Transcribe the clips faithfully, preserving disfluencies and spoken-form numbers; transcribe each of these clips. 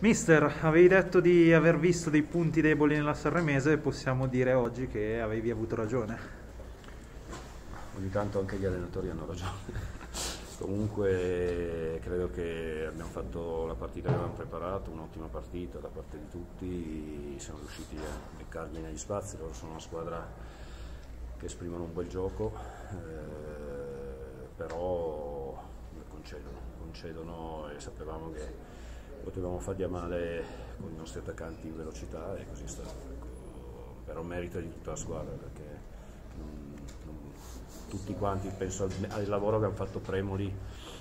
Mister, avevi detto di aver visto dei punti deboli nella Sanremese, possiamo dire oggi che avevi avuto ragione. Ogni tanto anche gli allenatori hanno ragione. Comunque credo che abbiamo fatto la partita che avevamo preparato, un'ottima partita da parte di tutti, siamo riusciti a beccarli negli spazi, loro sono una squadra che esprimono un bel gioco, eh, però concedono, concedono e sapevamo che potevamo fargli a male con i nostri attaccanti in velocità e così è stato. Ecco, però merito di tutta la squadra perché non, non, tutti quanti, penso al, al lavoro che hanno fatto Premoli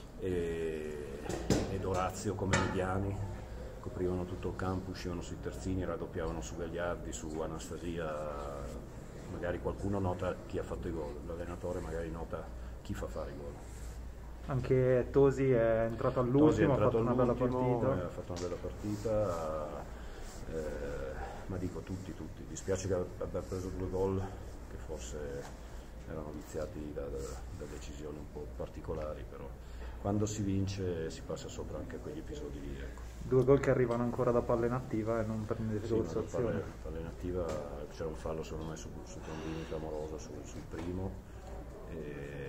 e, ed Orazio come mediani, coprivano tutto il campo, uscivano sui terzini, raddoppiavano su Gagliardi, su Anastasia, magari qualcuno nota chi ha fatto i gol, l'allenatore magari nota chi fa fare i gol. Anche Tosi è entrato all'ultimo, ha fatto una bella partita. Ha fatto una bella partita, eh, ma dico tutti, tutti. Dispiace che abbia preso due gol che forse erano viziati da, da, da decisioni un po' particolari, però quando si vince si passa sopra anche a quegli episodi lì. Ecco. Due gol che arrivano ancora da palla inattiva e non prendete sì, negociazione. Palla, palla inattiva, c'era un fallo secondo me su, su Tombini clamoroso sul, sul primo. E,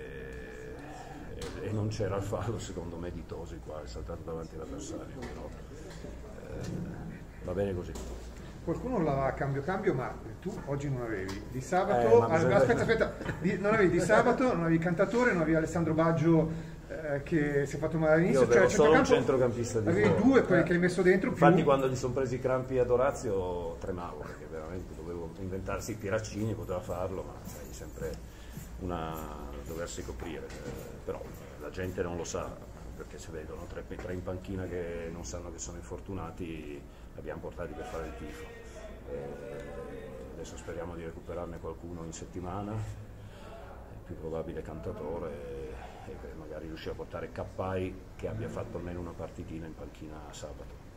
e non c'era il fallo secondo me di Tosi qua, è saltato davanti all'avversario, però eh, va bene così. Qualcuno l'aveva cambio cambio, ma tu oggi non avevi. Di sabato, eh, bisogna... aspetta, aspetta, di, non avevi di sabato, non avevi Cantatore, non avevi Alessandro Baggio eh, che si è fatto male all'inizio. Io avevo cioè, solo un centrocampista di avevi fuori. due, quelli eh. che hai messo dentro. Infatti più... quando gli sono presi i crampi ad Orazio tremavo, perché veramente dovevo inventarsi i tiraccini, poteva farlo, ma sai, sempre una doversi coprire, eh, però la gente non lo sa, perché se vedono tre, tre in panchina che non sanno che sono infortunati, li abbiamo portati per fare il tifo. Eh, adesso speriamo di recuperarne qualcuno in settimana, il più probabile Cantatore, e, e magari riuscire a portare Cappai che abbia fatto almeno una partitina in panchina sabato.